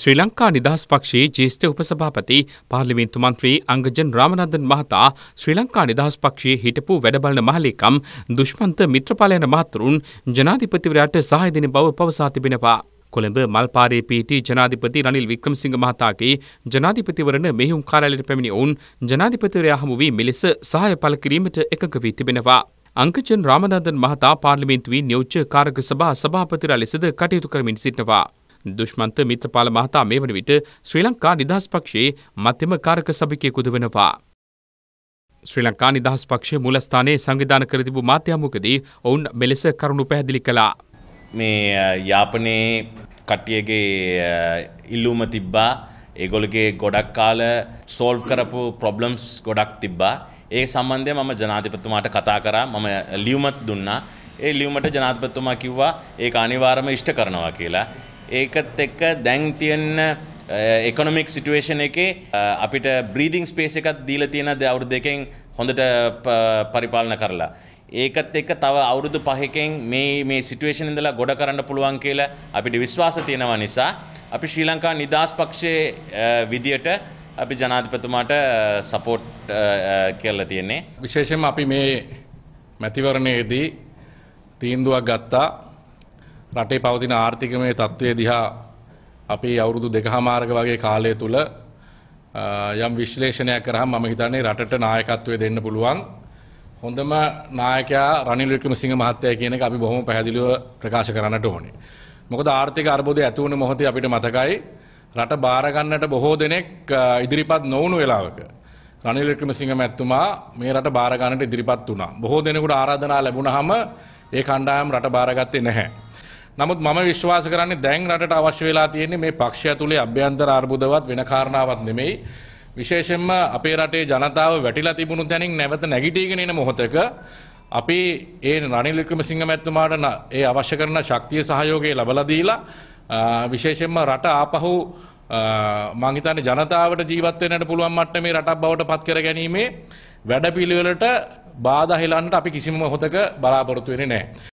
ශ්‍රී ලංකා නිදහස් පක්ෂයේ ජ්‍යෙෂ්ඨ උපසභාපති පාර්ලිමේන්තු මන්ත්‍රී අංගජන් රාමනන්දන් මහතා ශ්‍රී ලංකා නිදහස් පක්ෂයේ හිටපු වැඩබලන මහලේකම් දුෂ්මන්ත මිත්‍රපාල යන මහතුරුන් ජනාධිපතිවරයාට සහාය දෙන බව පවසා තිබෙනවා. කොළඹ මල්පාරේ පිහිටි ජනාධිපති රනිල් වික්‍රමසිංහ මහතාගේ ජනාධිපතිවරණ මෙහෙයුම් කාර්යාලයට පැමිණි ඔවුන් ජනාධිපතිවරයා හමු වී මෙලෙස සහාය පළ කිරීමට එකඟ වී තිබෙනවා. අංගජන් රාමනන්දන් මහතා පාර්ලිමේන්තුවේ නියෝජ්‍ය කාරක සභා සභාපතිවරයා ලෙසද කටයුතු කරමින් සිටිනවා. දුෂ්මන්ත මිත්‍රපාල මහතා මේ වන විට ශ්‍රී ලංකා නිදහස් පක්ෂයේ මධ්‍යම කාරක සභිකයෙකුද වෙනවා. ශ්‍රී ලංකා නිදහස් පක්ෂයේ මූලස්ථානයේ සංවිධානය කර තිබූ මාධ්‍යාමුකදී ඔවුන් මෙලෙස කරුණු පැහැදිලි කළා. මේ යාපනයේ කට්ටියගේ ඉල්ලුම තිබ්බා. ඒගොල්ලෝගේ ගොඩක් කාල සෝල්ව් කරපු ප්‍රොබ්ලම්ස් ගොඩක් තිබ්බා. ඒ සම්බන්ධයෙන් මම ජනාධිපතිතුමාට කතා කරා. මම ලියුමක් දුන්නා. ඒ ලියුමට ජනාධිපතිතුමා කිව්වා ඒක අනිවාර්යයෙන්ම ඉෂ්ට කරනවා කියලා. ඒකත් එක්ක දැන් තියෙන ඉකොනොමික් සිටුේෂන් එකේ අපිට බ්‍රීදිං ස්පේස් එකක් දීලා තියෙන අවුරුදු දෙකෙන් හොඳට පරිපාලන කරලා ඒකත් එක්ක තව අවුරුදු 5කින් මේ සිටුේෂන් ඉඳලා ගොඩ කරන්න පුළුවන් කියලා අපිට විශ්වාස තියෙනවා නිසා අපි ශ්‍රී ලංකා නිදහස් පක්ෂයේ විදියට අපි ජනාධිපතිතුමාට සපෝට් කරලා තියෙන්නේ. විශේෂයෙන්ම අපි මේ මැතිවරණයේදී තීන්දුවක් ගත්තා. රටේ පවතින ආර්ථිකමය තත්ත්වය දිහා අපි අවුරුදු 2කමාරක වගේ කාලය තුල යම් විශ්ලේෂණයක් කරාම මම හිතන්නේ රටට නායකත්වය දෙන්න පුළුවන් හොඳම නායකයා රනිල් වික්‍රමසිංහ මහත්තයා කියන එක අපි බොහොම පැහැදිලිව ප්‍රකාශ කරන්නට ඕනේ. මොකද ආර්ථික අර්බුදය ඇති වුණ මොහොතේ අපිට මතකයි රට බාර ගන්නට බොහෝ දෙනෙක් ඉදිරිපත් නොවුණු වෙලාවක රනිල් වික්‍රමසිංහ මැතිතුමා මේ රට බාර ගන්නට ඉදිරිපත් වුණා. බොහෝ දෙනෙකුට ආරාධනා ලැබුණාම ඒ කණ්ඩායම් රට බාරගත්තේ නැහැ. නමුත් මම විශ්වාස කරන්නේ දැන් රටට අවශ්‍ය වෙලා තියෙන්නේ මේ පක්ෂය තුලේ අභ්‍යන්තර අර්බුදවත් වෙන කාරණාවක් නෙමෙයි. විශේෂයෙන්ම අපේ රටේ ජනතාව වැටිලා තිබුණු තැනින් නැවත නැගිටීගෙන එන මොහොතක අපි ඒ රනිල් වික්‍රමසිංහ මැතිතුමාට ඒ අවශ්‍ය කරන ශක්තිය සහයෝගය ලබලා දීලා විශේෂයෙන්ම රට ආපහු මම හිතන්නේ ජනතාවට ජීවත් වෙන්නට පුළුවන් මට්ටමේ රටක් බවට පත් කර ගැනීමේ වැඩපිළිවෙලට බාධා හෙලන්නට අපි කිසිම මොහොතක බලාපොරොත්තු වෙන්නේ නැහැ.